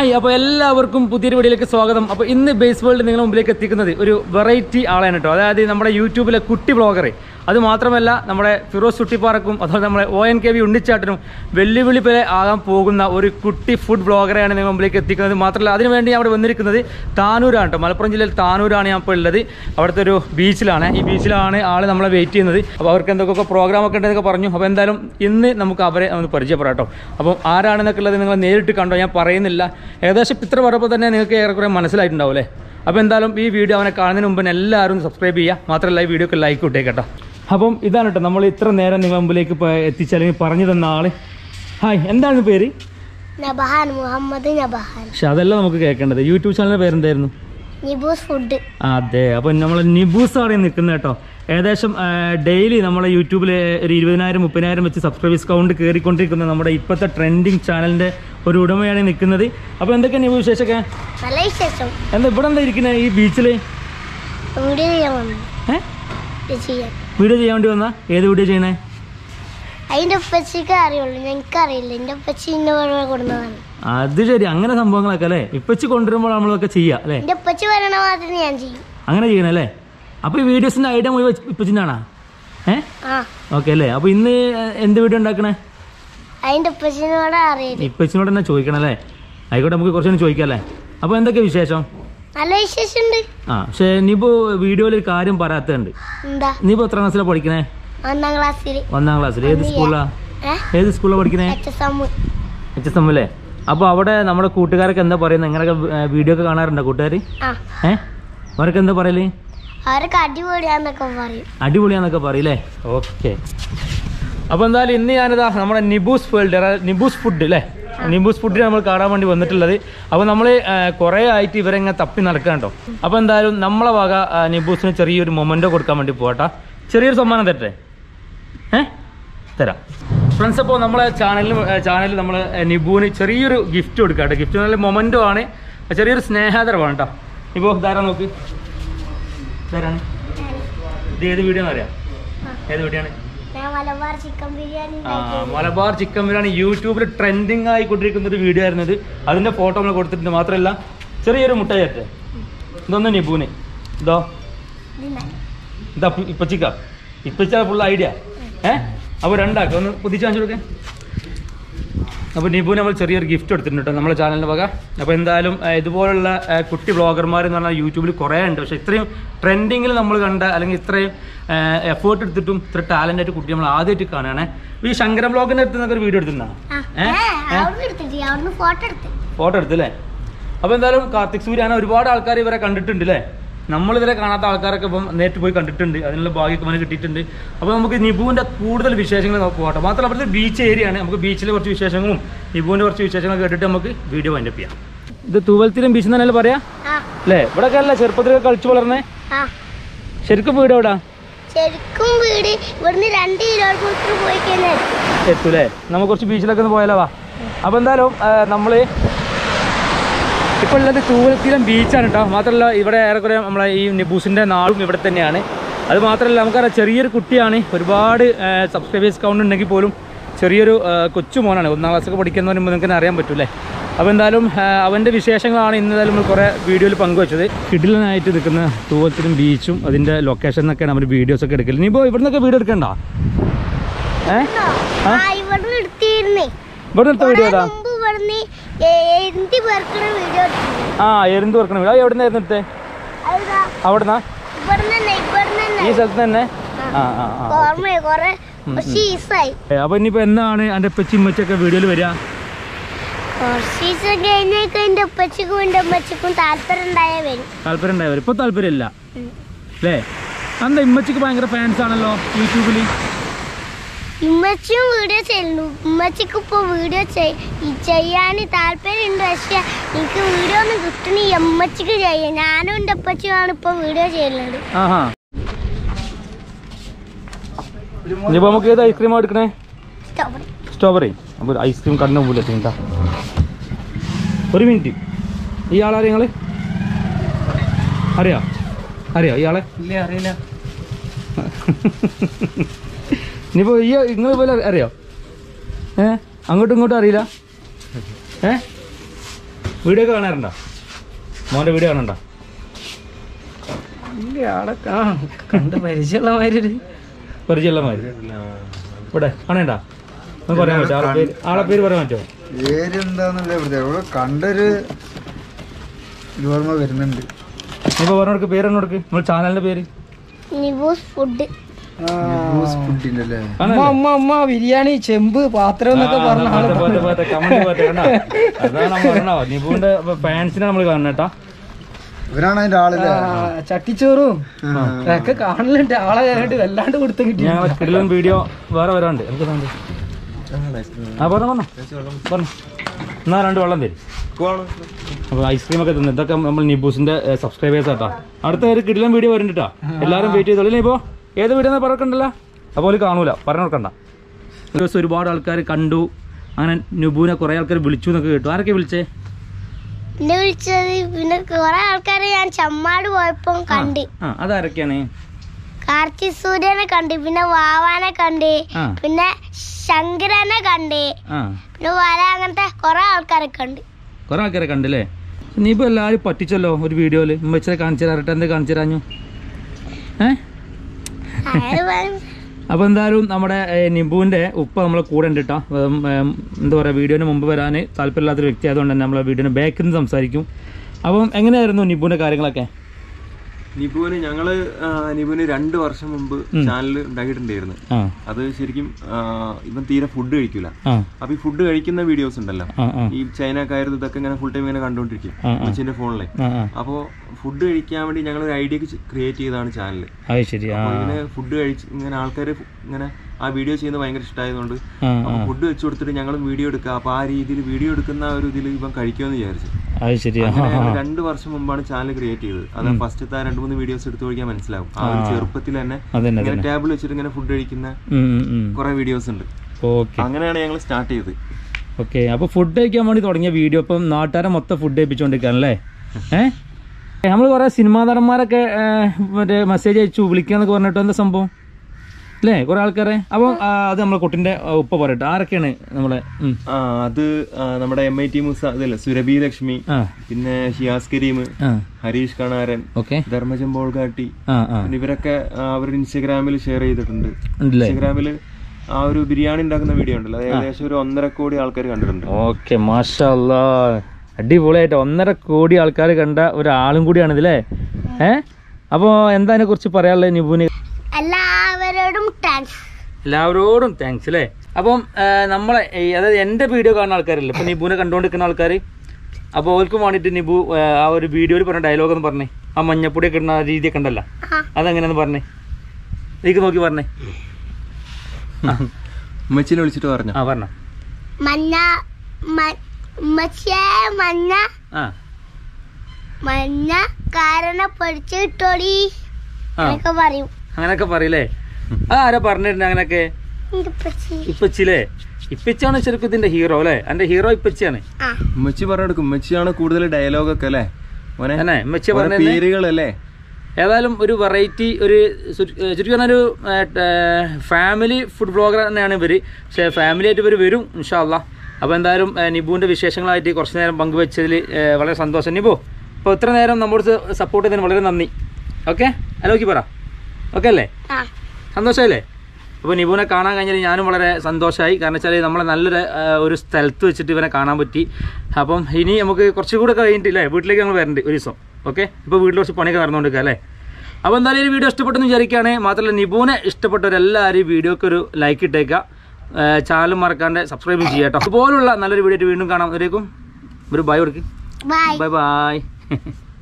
Hi, അപ്പോൾ എല്ലാവർക്കും പുതിയൊരു വീഡിയോയിലേക്ക് സ്വാഗതം. അപ്പോൾ ഇന്ന് ബേസ് വേൾഡ് നിങ്ങളുടെ മുമ്പിലേക്ക് എത്തിക്കുന്നത് ഒരു വെറൈറ്റി ആളാണ് കേട്ടോ. അതായത് നമ്മുടെ യൂട്യൂബിലെ കുട്ടി ബ്ലോഗർ, അത് മാത്രമല്ല നമ്മുടെ ഫിറോസ് ചുട്ടിപ്പാറക്കും അതുപോലെ നമ്മുടെ ONKV ഉണ്ണിച്ചാട്ടനും വെല്ലുവിളി പോലെ ആകാൻ പോകുന്ന ഒരു കുട്ടി ഫുഡ് ബ്ലോഗറെയാണ് നിങ്ങളുടെ മുമ്പിലേക്ക് എത്തിക്കുന്നത്. മാത്രമല്ല അതിനുവേണ്ടി ഞാൻ അവിടെ വന്നിരിക്കുന്നത് താനൂരാണ് കേട്ടോ. മലപ്പുറം ജില്ലയിൽ താനൂരാണ് ഞാൻ ഇപ്പോൾ ഉള്ളത്. അവിടുത്തെ ഒരു ബീച്ചിലാണ്. ഈ ബീച്ചിലാണ് ആൾ നമ്മളെ വെയിറ്റ് ചെയ്യുന്നത്. അപ്പോൾ അവർക്ക് എന്തൊക്കെ പ്രോഗ്രാമൊക്കെ ഉണ്ടെന്നൊക്കെ പറഞ്ഞു. അപ്പോൾ എന്തായാലും ഇന്ന് നമുക്ക് അവരെ ഒന്ന് പരിചയപ്പെടാം കേട്ടോ. അപ്പം ആരാണെന്നൊക്കെ ഉള്ളത് നിങ്ങൾ നേരിട്ട് കണ്ടോ, ഞാൻ പറയുന്നില്ല. ഏകദേശം ഇത്ര പറഞ്ഞപ്പോൾ തന്നെ നിങ്ങൾക്ക് ഏറെക്കുറെ മനസ്സിലായിട്ടുണ്ടാവും അല്ലേ. അപ്പോൾ എന്തായാലും ഈ വീഡിയോ അവനെ കാണുന്നതിന് മുമ്പ് എല്ലാവരും സബ്സ്ക്രൈബ് ചെയ്യുക. മാത്രമല്ല ഈ വീഡിയോക്ക് ലൈക്ക് ഇട്ടേക്ക് കേട്ടോ. അപ്പം ഇതാണ് കേട്ടോ നമ്മൾ ഇത്ര നേരം നിങ്ങളുടെ മുമ്പിലേക്ക് എത്തിച്ച് അല്ലെങ്കിൽ പറഞ്ഞു തന്ന ആള്. ഹായ്, എന്താണ് പേര്? നബഹാൻ, മുഹമ്മദ് നബഹാൻ. പക്ഷെ അതല്ല നമുക്ക് കേൾക്കേണ്ടത്. യൂട്യൂബ് ചാനലിൻ്റെ പേരെന്തായിരുന്നു? നിബൂസ് ഫുഡ്. അതെ, അപ്പം നമ്മൾ നിബൂസ് ആണ് നിൽക്കുന്നത് കേട്ടോ. ഏകദേശം ഡെയിലി നമ്മളെ യൂട്യൂബിൽ ഒരു 20,000-30,000 വെച്ച് സബ്സ്ക്രൈബേഴ്സ് കൗണ്ട് കയറിക്കൊണ്ടിരിക്കുന്ന നമ്മുടെ ഇപ്പോഴത്തെ ട്രെൻഡിങ് ചാനലിൻ്റെ ഒരു ഉടമയാണ് നിൽക്കുന്നത്. അപ്പോൾ എന്തൊക്കെയാണ് നിബു വിശേഷമൊക്കെ? നല്ല വിശേഷം. എന്താ ഇവിടെ എന്താ ഇരിക്കുന്നത് ഈ ബീച്ചിൽ? വീഡിയോ ചെയ്യാൻ വന്നു. വീഡിയോ ചെയ്യാൻ വേണ്ടി വന്നാ? ഏത് വീഡിയോ ചെയ്യണേ? അതിന്റെ ഉപ്പച്ചിക്ക് അറിയുള്ളൂ, ഞങ്ങൾക്കറിയില്ല. എന്റെ ഉപ്പച്ചി കൊടുന്നതാണ്. അത് ശരി, അങ്ങനെ സംഭവങ്ങളൊക്കെ അല്ലേ ഇപ്പച്ചി കൊണ്ടുവരുമ്പോൾ നമ്മളൊക്കെ ചെയ്യാം അല്ലേ? എന്റെ ഉപ്പച്ചി പറയണ മാത്രമേ ഞാൻ ചെയ്യും. അങ്ങനെ ചെയ്യണല്ലേ? അപ്പോൾ ഈ വീഡിയോസിന്റെ ഐഡിയ മുഴുവൻ ഇപ്പച്ചിനാണോ? ഓക്കെ അല്ലേ. അപ്പോൾ ഇന്ന് എന്ത് വീഡിയോ ഉണ്ടാക്കണേ? അതിന്റെ ഉപ്പച്ചിനോട് അറിയില്ല. ഇപ്പച്ചിനോട് തന്നെ ചോദിക്കണല്ലേ? ആയിക്കോട്ടെ, നമുക്ക് കുറച്ചൊന്നും ചോദിക്കാം അല്ലേ. അപ്പോൾ എന്തൊക്കെ വിശേഷം? നല്ല വിശേഷമുണ്ട്. പക്ഷേ നീപ്പോ വീഡിയോയിൽ ഒരു കാര്യം പറയാത്തുണ്ട്. നീപ്പോ എത്ര ക്ലാസ്സിലാണ് പഠിക്കണേ? 1ാം ക്ലാസ്സിൽ. 1ാം ക്ലാസ്സിൽ. ഏത് സ്കൂളാ? ഏത് സ്കൂളിലാണ് പഠിക്കണേ? HSM അല്ലേ. അപ്പോൾ അവിടെ നമ്മുടെ കൂട്ടുകാരൊക്കെ എന്താ പറയുന്നത്? ഇങ്ങനെയൊക്കെ വീഡിയോ ഒക്കെ കാണാറുണ്ടോ കൂട്ടുകാർ? അവരൊക്കെ എന്താ പറയല്? അവരൊക്കെ അടിപൊളിയാന്നൊക്കെ പറയും. അടിപൊളിയാന്നൊക്കെ പറയില്ലേ? ഓക്കെ. അപ്പോൾ എന്തായാലും ഇന്ന് ഞാനിതാ നമ്മുടെ നിബൂസ് വേൾഡ്, നിബൂസ് ഫുഡ് അല്ലേ, നിബൂസ് ഫുഡിന് നമ്മൾ കാണാൻ വേണ്ടി വന്നിട്ടുള്ളത്. അപ്പോൾ നമ്മൾ കുറേ ആയിട്ട് ഇവരെങ്ങനെ തപ്പി നടക്കാൻ കേട്ടോ. അപ്പോൾ എന്തായാലും നമ്മളെ വക നിബൂസിന് ചെറിയൊരു മൊമെൻറ്റോ കൊടുക്കാൻ വേണ്ടി പോകട്ടെ. ചെറിയൊരു സമ്മാനം തരട്ടെ? തരാം ഫ്രണ്ട്സ്. അപ്പോൾ നമ്മളെ ചാനലിൽ നമ്മൾ നിബുവിന് ചെറിയൊരു ഗിഫ്റ്റ് കൊടുക്കാം കേട്ടോ. ഗിഫ്റ്റ് നല്ല മൊമെൻറ്റോ ആണ്, ചെറിയൊരു സ്നേഹാദരവാണ് കേട്ടോ. ഇപ്പോൾ ധാരാ നോക്ക്, ധാരാണ്. ഇത് ഏത് വീഡിയോ എന്നറിയാം? ഏത് വീഡിയോ ആണ്? മലബാർ ചിക്കൻ ബിരിയാണി യൂട്യൂബിൽ ട്രെൻഡിങ് ആയിക്കൊണ്ടിരിക്കുന്ന ഒരു വീഡിയോ ആയിരുന്നത്. അതിന്റെ ഫോട്ടോ നമ്മൾ കൊടുത്തിട്ടുണ്ട്. മാത്രമല്ല ചെറിയൊരു മുട്ട ചേർത്ത്. ഇതൊന്ന് നിബുവിന്, ഇതോ ഇതാ ഇപ്പച്ച ഫുൾ ഐഡിയ. അപ്പോൾ രണ്ടാക്കുക, ഒന്ന് പുതിച്ച് കാണിച്ചു കൊടുക്കേ. അപ്പോൾ നിബുവിന് നമ്മൾ ചെറിയൊരു ഗിഫ്റ്റ് എടുത്തിട്ടുണ്ട് കേട്ടോ നമ്മളെ ചാനലിൻ്റെ വക. അപ്പോൾ എന്തായാലും ഇതുപോലുള്ള കുട്ടി ബ്ലോഗർമാർ എന്ന് പറഞ്ഞാൽ യൂട്യൂബിൽ കുറേ ഉണ്ട്. പക്ഷേ ഇത്രയും ട്രെൻഡിങ്ങിൽ നമ്മൾ കണ്ട അല്ലെങ്കിൽ ഇത്രയും എഫേർട്ട് എടുത്തിട്ടും ഇത്ര ടാലൻ്റായിട്ട് കുട്ടി നമ്മൾ ആദ്യമായിട്ട് കാണുകയാണേ. ഈ ശങ്കര ബ്ലോഗിൻ്റെ അടുത്ത് നിന്നൊക്കെ ഒരു വീഡിയോ എടുത്തിട്ടുണ്ടാ? ഫോട്ടോ എടുത്തല്ലേ? അപ്പോൾ എന്തായാലും കാർത്തിക് സൂര്യ ഒരുപാട് ആൾക്കാർ ഇവരെ കണ്ടിട്ടുണ്ട് അല്ലേ. നമ്മളിതുവരെ കാണാത്ത ആൾക്കാരൊക്കെ ഇപ്പം നേരിട്ട് പോയി കണ്ടിട്ടുണ്ട്. അതിനുള്ള ഭാഗ്യമൊക്കെ അവന് കിട്ടിയിട്ടുണ്ട്. അപ്പോൾ നമുക്ക് നിബുവിൻ്റെ കൂടുതൽ വിശേഷങ്ങൾ നമുക്ക് പോകട്ടെ. മാത്രമല്ല അവിടുത്തെ ബീച്ച് ഏരിയയാണ്. നമുക്ക് ബീച്ചിലെ കുറച്ച് വിശേഷങ്ങളും നിബുവിൻ്റെ കുറച്ച് വിശേഷങ്ങളും കേട്ടിട്ട് നമുക്ക് വീഡിയോ വൈൻഡപ്പ് ചെയ്യാം. ഇത് തൂവൽത്തിലും ബീച്ച് എന്നല്ലേ പറയാ അല്ലേ? ഇവിടെ ഒക്കെ അല്ലേ ചെറുപ്പത്തിലൊക്കെ കളിച്ചു വളർന്നേ? ശരിക്കും വീട് എവിടാ? ശരിക്കും വീട് ഇവിടുന്ന് 2 കിലോമീറ്റർ പോയി കഴിഞ്ഞാൽ എത്തൂലേ? നമുക്ക് കുറച്ച് ബീച്ചിലൊക്കെ ഒന്ന് പോയാലോ? വാ. അപ്പോൾ എന്തായാലും നമ്മൾ ഇപ്പോൾ ഉള്ളത് തൂവൽത്തിലും ബീച്ചാണ് കേട്ടോ. മാത്രമല്ല ഇവിടെ ഏറെക്കുറെ നമ്മളെ ഈ നിബൂസിൻ്റെ നാടും ഇവിടെ തന്നെയാണ്. അത് മാത്രമല്ല നമുക്കറിയാം ചെറിയൊരു കുട്ടിയാണ്. ഒരുപാട് സബ്സ്ക്രൈബേഴ്സ് കൗണ്ട് ഉണ്ടെങ്കിൽ പോലും ചെറിയൊരു കൊച്ചു മോനാണ്. 1ാം ക്ലാസ്സൊക്കെ പഠിക്കുന്നതിന് മുമ്പ് നിങ്ങൾക്ക് അറിയാൻ പറ്റൂലേ. അപ്പോൾ എന്തായാലും അവൻ്റെ വിശേഷങ്ങളാണ് ഇന്നതായാലും നമ്മൾ കുറേ വീഡിയോയിൽ പങ്കുവച്ചത്. കിടിലനായിട്ട് നിൽക്കുന്ന തൂവൽത്തിലും ബീച്ചും അതിൻ്റെ ലൊക്കേഷൻ എന്നൊക്കെയാണ് അവർ വീഡിയോസൊക്കെ എടുക്കല്. നീ ഇപ്പോൾ ഇവിടുന്നൊക്കെ വീഡിയോ എടുക്കണ്ട? ഇവിടെ എടുത്ത വീഡിയോ ഏതാ? എരുന്ത് പെറുക്കണ വീഡിയോ. എവിടെ നിന്നായിരുന്നു എടുത്തേ? അവിടുന്നാ? ഈ സ്ഥലത്ത് തന്നെ. അപ്പൊ ഇനിയിപ്പോ എന്നാണ് എന്റെ ഉപ്പച്ചി ഉമ്മച്ചൊക്കെ വീഡിയോയിൽ വരിക? താല്പര്യം ഉണ്ടായ വരും. ഇപ്പൊ താല്പര്യമില്ല അല്ലേ? എന്താ ഉമ്മച്ചിക്ക് ഭയങ്കര ഫാൻസ് ആണല്ലോ യൂട്യൂബില്. ഉമ്മച്ചിയും വീഡിയോ ചെയ്യുന്നു. ഉമ്മച്ചിക്ക് ഇപ്പൊ വീഡിയോ ചെയ്യാൻ താല്പര്യമുണ്ട്. പക്ഷെ എനിക്ക് വീഡിയോ ഒന്നും കിട്ടണ ഉമ്മച്ചിക്ക് ചെയ്യാം. ഞാനും എന്റെ ഉപ്പച്ചിയുമാണ് ഇപ്പൊ വീഡിയോ ചെയ്യുന്നത്. ഇനിയിപ്പോ നമുക്ക് ഏത് ഐസ്ക്രീം എടുക്കണേ? സ്ട്രോബെറി. അപ്പോൾ ഐസ്ക്രീം കണ്ണു പോലെ ചെയ്യണ്ട. ഒരു മിനിറ്റ്. ഈ ആളാരെ നിങ്ങള് അറിയോ ഇയാളെ? ഇല്ല, അറിയില്ല. ഇനിയിപ്പോൾ നിങ്ങൾ പോലെ അറിയോ? അങ്ങോട്ടും ഇങ്ങോട്ടും അറിയില്ല? വീഡിയോ ഒക്കെ കാണാറുണ്ടോ? മോൻ്റെ വീഡിയോ കാണണ്ട? ആളെ കണ്ട് പരിചയമുള്ള മാതിരി ഇവിടെ കാണണ്ട? നമുക്ക് പറയാൻ പറ്റുമോ? ആളെ പേര് പറയാൻ പറ്റുമോ? പേര് എന്താന്നല്ലേ കണ്ടൊരു ഓർമ്മ വരുന്നുണ്ട്. ഇപ്പൊ പറഞ്ഞോർക്ക് പേര് എന്നോർക്ക് നമ്മുടെ ചാനലിന്റെ പേര് നിബൂസ് ഫുഡ്. ബിരിയാണി ചെമ്പ് പാത്രം എന്നൊക്കെ പറഞ്ഞ നിബുവിന്റെ ഫാൻസിനെ നമ്മൾ കാണണേട്ടാ. ഇവരാണ് അതിന്റെ ആളില്ല. ചട്ടിച്ചോറും ഒക്കെ കാണലുണ്ട്. ആളെ കഴിഞ്ഞിട്ട് വല്ലാണ്ട് കൊടുത്തു കിട്ടി. ഞാൻ വീഡിയോ വേറെ വരാണ്ട് എനിക്ക് പറഞ്ഞു എന്നാ 2 വെള്ളം തരും. അപ്പൊ ഐസ്ക്രീം ഒക്കെ തിന്നു. ഇതൊക്കെ നമ്മൾ നിബൂസിന്റെ സബ്സ്ക്രൈബേഴ്സ് ആട്ടാ. അടുത്ത ഒരു കിടിലൻ വീഡിയോ വരുന്നുണ്ടാ. എല്ലാവരും വെയിറ്റ് ചെയ്തോളൂ. ഇപ്പോ ഏത് വീഡിയോ പറഞ്ഞിട്ടുണ്ടല്ലോ അപ്പോൾ കാണൂല പറഞ്ഞു കൊടുക്കണ്ട. ഒരു ദിവസം ഒരുപാട് ആൾക്കാർ കണ്ടു. അങ്ങനെ നിബുവിനെ കുറെ ആൾക്കാർ വിളിച്ചു എന്നൊക്കെ കേട്ടു. ആരൊക്കെ വിളിച്ചേ? എന്നെ വിളിച്ചത് പിന്നെ കുറെ ആൾക്കാരെ ഞാൻ ചമ്മാട് പോയപ്പോ കണ്ട്. അതാരൊക്കെയാണ്? കാർത്തി സൂര്യനെ കണ്ട്, പിന്നെ വാവാനെ കണ്ട്, പിന്നെ ശങ്കരനെ കണ്ട്, പിന്നെ വല അങ്ങനത്തെ കുറെ ആൾക്കാരെ കണ്ട്. കുറെ ആൾക്കാരെ കണ്ടല്ലേ? നീ ഇപ്പൊ എല്ലാരും പറ്റിച്ചല്ലോ ഒരു വീഡിയോയില്. ഉമ്മച്ചെ കാണിച്ചു തരാറട്ടെ. എന്ത് കാണിച്ചു തരാഞ്ഞു? അപ്പൊ എന്തായാലും നമ്മുടെ നിബുവിന്റെ ഉപ്പ നമ്മളെ കൂടെ ഉണ്ട് കേട്ടോ. എന്താ പറയാ, വീഡിയോന് മുമ്പ് വരാൻ താല്പര്യമില്ലാത്തൊരു വ്യക്തി ആയതുകൊണ്ട് തന്നെ നമ്മളെ വീഡിയോന് ബാക്കിൽ നിന്ന് സംസാരിക്കും. അപ്പം എങ്ങനെയായിരുന്നു നിബുവിന്റെ കാര്യങ്ങളൊക്കെ? നിബുവിന് 2 വർഷം മുമ്പ് ചാനൽ ഉണ്ടാക്കിയിട്ടുണ്ടായിരുന്നു. അത് ശരിക്കും ഇവൻ തീരെ ഫുഡ് കഴിക്കൂല. അപ്പൊ ഈ ഫുഡ് കഴിക്കുന്ന വീഡിയോസ് ഉണ്ടല്ലോ, ഈ ചൈനക്കാരും ഇതൊക്കെ ഇങ്ങനെ ഫുൾ ടൈം ഇങ്ങനെ കണ്ടോണ്ടിരിക്കും കൊച്ചിന്റെ ഫോണില്. അപ്പോ ഫുഡ് കഴിക്കാൻ വേണ്ടി ഞങ്ങൾ ഒരു ഐഡിയ ക്രിയേറ്റ് ചെയ്താണ് ചാനൽ. ഇങ്ങനെ ഫുഡ് കഴിച്ച് ഇങ്ങനെ ആൾക്കാർ ഇങ്ങനെ ആ വീഡിയോ ചെയ്യുന്നത് ഭയങ്കര ഇഷ്ടമായതുകൊണ്ട് ഫുഡ് വെച്ച് കൊടുത്തിട്ട് ഞങ്ങൾ വീഡിയോ എടുക്കുക. അപ്പൊ ആ രീതിയിൽ വീഡിയോ എടുക്കുന്ന ഒരു ഇതിൽ ഇവൻ കഴിക്കുമെന്ന് വിചാരിച്ചു. 2 വർഷം മുമ്പാണ് ചാനൽ ക്രിയേറ്റ് ചെയ്തത്. അത് ഫസ്റ്റത്തെ 2-3 വീഡിയോസ് എടുത്തു കഴിക്കാൻ മനസ്സിലാവും. ആ ഒരു ചെറുപ്പത്തിൽ തന്നെ ഇങ്ങനെ ടേബിൾ വെച്ചിട്ട് ഇങ്ങനെ ഫുഡ് കഴിക്കുന്ന കുറെ വീഡിയോസ് ഉണ്ട്. അങ്ങനെയാണ് ഞങ്ങൾ സ്റ്റാർട്ട് ചെയ്തത്. ഓക്കെ. അപ്പൊ ഫുഡ് കഴിക്കാൻ വേണ്ടി തുടങ്ങിയ വീഡിയോ ഇപ്പം നാട്ടുകാരെ മൊത്തം ഫുഡ് കഴിപ്പിച്ചോണ്ടിരിക്കാനല്ലേ? നമ്മൾ കുറെ സിനിമാ നടന്മാരൊക്കെ മറ്റേ മെസ്സേജ് അയച്ചു വിളിക്കാന്നൊക്കെ പറഞ്ഞിട്ട് എന്താ സംഭവം അല്ലേ? കുറെ ആൾക്കാരെ. അപ്പൊ അത് നമ്മളെ കുട്ടിന്റെ ഉപ്പ പറയട്ടെ. ആരൊക്കെയാണ് നമ്മളെ? അത് നമ്മുടെ MIT മൂസ, അതല്ലേ, സുരഭി ലക്ഷ്മി, പിന്നെ ഷിയാസ് കരീം, ഹരീഷ് കണാരൻ, ധർമ്മജം ബോൾഗാട്ടി, ഇവരൊക്കെ അവർ ഇൻസ്റ്റഗ്രാമിൽ ഷെയർ ചെയ്തിട്ടുണ്ട്. ഇൻസ്റ്റഗ്രാമില് ആ ഒരു ബിരിയാണി ഉണ്ടാക്കുന്ന വീഡിയോ ഉണ്ടല്ലോ, അത് ഏകദേശം ഒരു 1.5 കോടി ആൾക്കാർ കണ്ടിട്ടുണ്ട്. ഓക്കെ, മാഷാ അല്ലാഹ്, അടിപൊളിയായിട്ട് 1.5 കോടി ആൾക്കാർ കണ്ട ഒരാളും കൂടിയാണ് ഇതില്ലേ? അപ്പൊ എന്താ അതിനെ കുറിച്ച് പറയാനുള്ളത് നിബുവിന്? എല്ലാവരോടും താങ്ക്സ് അല്ലേ? അപ്പം നമ്മളെ അതായത് എൻ്റെ വീഡിയോ കാണുന്ന ആൾക്കാരല്ലേ ഇപ്പൊ നിബുവിനെ കണ്ടുകൊണ്ടിരിക്കുന്ന ആൾക്കാർ, അപ്പോൾ അവർക്കും വേണ്ടിയിട്ട് നിബു ആ ഒരു വീഡിയോയിൽ പറഞ്ഞ ഡയലോഗ് എന്ന് പറഞ്ഞേ. ആ മഞ്ഞപ്പൊടിയൊക്കെ ഇടുന്ന രീതിയൊക്കെ ഉണ്ടല്ലോ, അതെങ്ങനെയാന്ന് പറഞ്ഞേ. നീക്ക് നോക്കി പറഞ്ഞേ. ഉമ്മച്ചിനെ വിളിച്ചിട്ട് പറഞ്ഞു. പറഞ്ഞ മഞ്ഞ മഞ്ഞ കാരണം പൊടിച്ചിട്ടോടി പറയും. അങ്ങനെയൊക്കെ പറയില്ലേ? ആരാ പറഞ്ഞിട്ടുണ്ട് അങ്ങനെയൊക്കെ? ഇപ്പച്ചില്ലേ? ഇപ്പച്ചാണ് ശരിക്കും ഇതിന്റെ ഹീറോ അല്ലേ? എന്റെ ഹീറോ ഇപ്പച്ചിയാണ്. ഉമ്മച്ചി പറഞ്ഞെടുക്കും. ഉമ്മച്ചിയാണ് കൂടുതൽ ഡയലോഗൊക്കെ അല്ലേ? ഉമ്മച്ചി പറഞ്ഞ പേരുകളല്ലേ? ഏതായാലും ഒരു വെറൈറ്റി, ഒരു ശരിക്കും പറഞ്ഞൊരു ഫാമിലി ഫുഡ് ബ്ലോഗർ തന്നെയാണ് ഇവര്. പക്ഷെ ഫാമിലി ആയിട്ട് ഇവർ വരും ഇൻഷാ അല്ലാഹ്. അപ്പോൾ എന്തായാലും നിബുവിന്റെ വിശേഷങ്ങളായിട്ട് കുറച്ച് നേരം പങ്കുവെച്ചതിൽ വളരെ സന്തോഷം. നിബു, അപ്പോൾ ഇത്ര നേരം നമ്മോട് സപ്പോർട്ട് ചെയ്തതിന് വളരെ നന്ദി. ഓക്കെ, അലോക്കി പറ. ഓക്കെ അല്ലേ? സന്തോഷമല്ലേ? അപ്പോൾ നിബുവിനെ കാണാൻ കഴിഞ്ഞാൽ ഞാനും വളരെ സന്തോഷമായി. കാരണം വെച്ചാൽ നമ്മളെ നല്ലൊരു ഒരു സ്ഥലത്ത് വെച്ചിട്ട് ഇവനെ കാണാൻ പറ്റി. അപ്പം ഇനി നമുക്ക് കുറച്ചുകൂടെ കഴിഞ്ഞിട്ടില്ലേ വീട്ടിലേക്ക് ഞങ്ങൾ വരണ്ട് ഒരു ദിവസം. ഓക്കെ, ഇപ്പോൾ വീട്ടിൽ കുറച്ച് പണിയൊക്കെ നടന്നുകൊണ്ടിരിക്കുക അല്ലേ? അപ്പോൾ എന്തായാലും ഈ വീഡിയോ ഇഷ്ടപ്പെട്ടെന്ന് വിചാരിക്കുകയാണെങ്കിൽ, മാത്രമല്ല നിബുവിനെ ഇഷ്ടപ്പെട്ടവരെല്ലാവരും ഈ വീഡിയോക്ക് ഒരു ലൈക്ക് ഇട്ടേക്കുക. ചാനലും മറക്കാണ്ട് സബ്സ്ക്രൈബും ചെയ്യാം കേട്ടോ. അതുപോലുള്ള നല്ലൊരു വീഡിയോ വീണ്ടും കാണാം. അതിലേക്കും ഒരു ബൈ കൊടുക്ക്. Bye by.